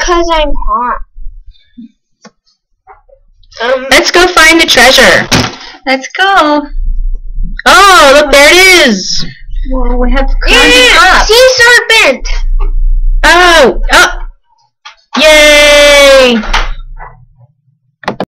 Because I'm hot. Let's go find the treasure. Let's go. Oh, look, there it is. Well, we have to climb up. Sea serpent! Oh,